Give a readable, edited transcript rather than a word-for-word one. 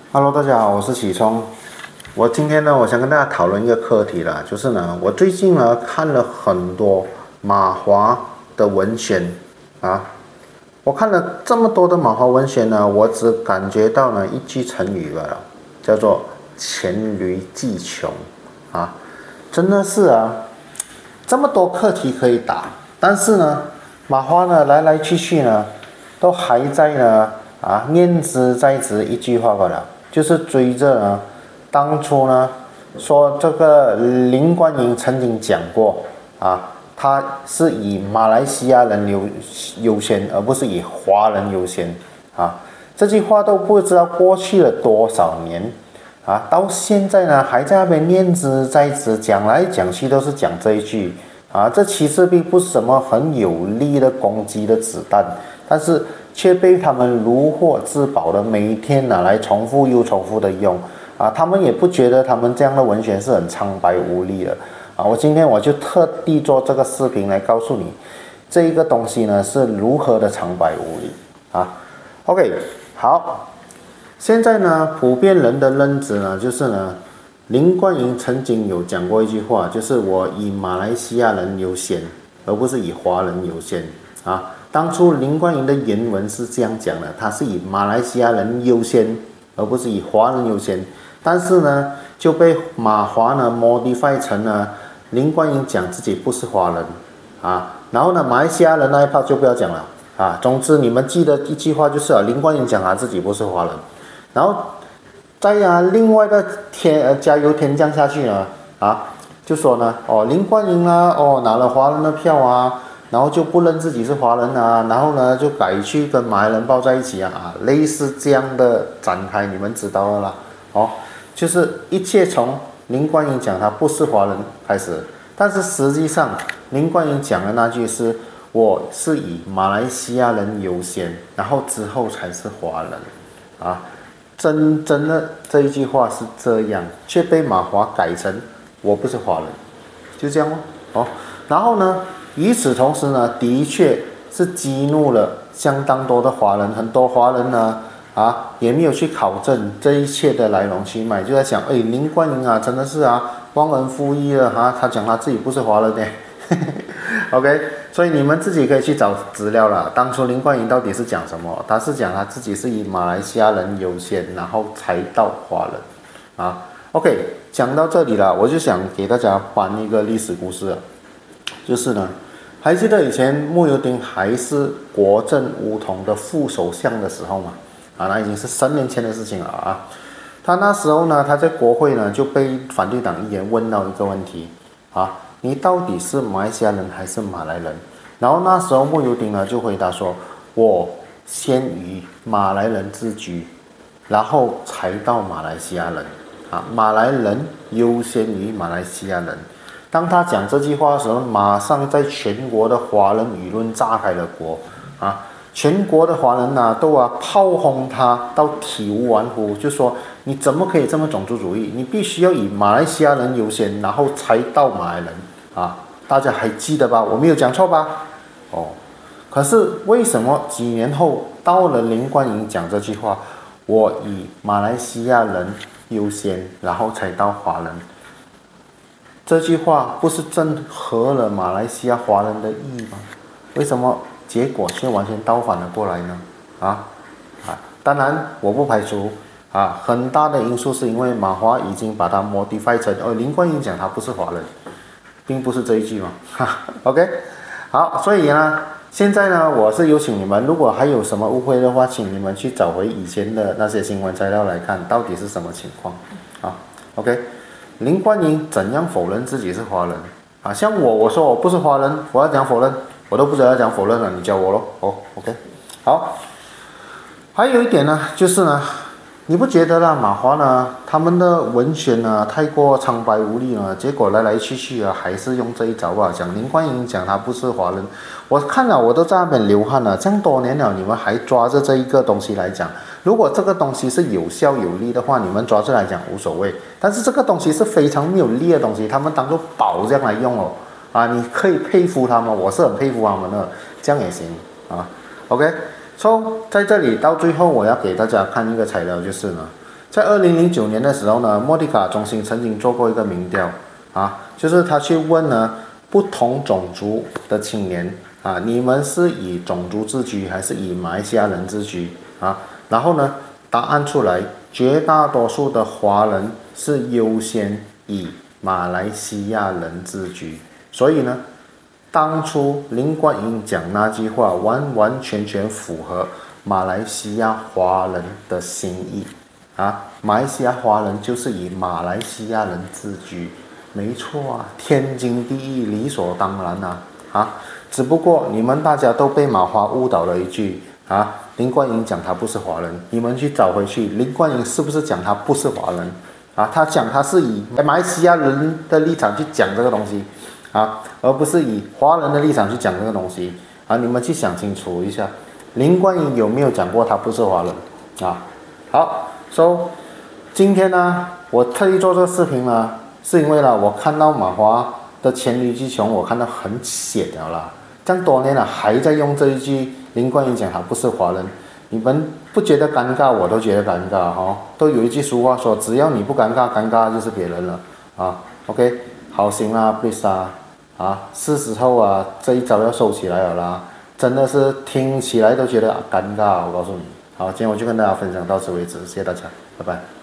Hello，大家好，我是启聪。我今天呢，我想跟大家讨论一个课题啦，就是呢，我最近呢看了很多马华的文献啊，我看了这么多的马华文献呢，我只感觉到呢一句成语了，叫做黔驴技穷啊，真的是啊，这么多课题可以打，但是呢，马华呢来来去去呢，都还在呢念之在之一句话罢了。就是追着呢，当初呢说这个林冠英曾经讲过他是以马来西亚人优先，而不是以华人优先这句话都不知道过去了多少年到现在呢还在那边念之在之，讲来讲去都是讲这一句这其实并不是什么很有力的攻击的子弹，但是却被他们如获至宝的每一天拿来重复又重复的用他们也不觉得他们这样的文学是很苍白无力的我今天我就特地做这个视频来告诉你这一个东西呢是如何的苍白无力OK， 好，现在呢普遍人的认知呢就是呢林冠英曾经有讲过一句话，就是我以马来西亚人优先，而不是以华人优先当初林冠英的原文是这样讲的，他是以马来西亚人优先，而不是以华人优先。但是呢，就被马华呢 modify 成了林冠英讲自己不是华人然后呢，马来西亚人那一 part 就不要讲了总之你们记得一句话就是林冠英讲他自己不是华人，然后再另外的加油添酱下去呢就说呢林冠英拿了华人的票然后就不认自己是华人然后呢就改去跟马来人抱在一起类似这样的展开，你们知道了啦就是一切从林冠英讲他不是华人开始，但是实际上林冠英讲的那句是我是以马来西亚人优先，然后之后才是华人真的这一句话是这样，却被马华改成我不是华人，就这样然后呢与此同时呢，的确是激怒了相当多的华人，很多华人呢也没有去考证这一切的来龙去脉，就在想林冠英真的是忘恩负义了他讲他自己不是华人呢OK， 所以你们自己可以去找资料了，当初林冠英到底是讲什么？他是讲他自己是以马来西亚人优先，然后才到华人OK， 讲到这里了，我就想给大家搬一个历史故事就是呢，还记得以前慕尤丁还是国政梧桐的副首相的时候嘛那已经是10年前的事情了他那时候呢，他在国会呢就被反对党议员问到一个问题你到底是马来西亚人还是马来人？然后那时候慕尤丁呢就回答说，我先于马来人自居，然后才到马来西亚人马来人优先于马来西亚人。当他讲这句话的时候，马上在全国的华人舆论炸开了锅全国的华人都炮轰他到体无完肤，就说你怎么可以这么种族主义？你必须要以马来西亚人优先，然后才到马来人大家还记得吧？我没有讲错吧？可是为什么几年后到了林冠英讲这句话，我以马来西亚人优先，然后才到华人？这句话不是正合了马来西亚华人的意吗？为什么结果却完全倒反了过来呢当然我不排除很大的因素是因为马华已经把它 modify 成林冠英讲他不是华人，并不是这一句嘛OK， 好，所以呢现在呢我是有请你们，如果还有什么误会的话，请你们去找回以前的那些新闻材料来看到底是什么情况OK， 林冠英怎样否认自己是华人像我说我不是华人，我要讲否认，我都不知道要讲否认了，你教我咯OK， 好，还有一点呢就是呢，你不觉得马华呢他们的文宣呢太过苍白无力了，结果来来去去还是用这一招讲林冠英讲他不是华人，我看了我都在那边流汗了，这样多年了你们还抓着这一个东西来讲，如果这个东西是有效有力的话，你们抓着来讲无所谓，但是这个东西是非常没有力的东西，他们当作宝这样来用你可以佩服他们，我是很佩服他们的，这样也行OK， 在这里到最后我要给大家看一个材料，就是呢在2009年的时候呢，莫迪卡中心曾经做过一个民调啊，就是他去问呢不同种族的青年啊，你们是以种族自居还是以马来西亚人自居啊？然后呢，答案出来，绝大多数的华人是优先以马来西亚人自居，所以呢，当初林冠英讲那句话完完全全符合马来西亚华人的心意啊！马来西亚华人就是以马来西亚人自居，没错啊，天经地义，理所当然啊！只不过你们大家都被马华误导了一句啊，林冠英讲他不是华人，你们去找回去，林冠英是不是讲他不是华人啊？他讲他是以马来西亚人的立场去讲这个东西。啊，而不是以华人的立场去讲这个东西啊！你们去想清楚一下，林冠英有没有讲过他不是华人啊？好，so 今天呢，我特意做这个视频呢，是因为呢，我看到马华的黔驴技穷，我看到很血了啦。这样多年了，还在用这一句林冠英讲他不是华人，你们不觉得尴尬？我都觉得尴尬哈。都有一句俗话说，只要你不尴尬，尴尬就是别人了啊。OK， 好心啦 ，please 啊，是时候啊，这一招要收起来了啦，真的是听起来都觉得尴尬，我告诉你。好，今天我就跟大家分享到此为止，谢谢大家，拜拜。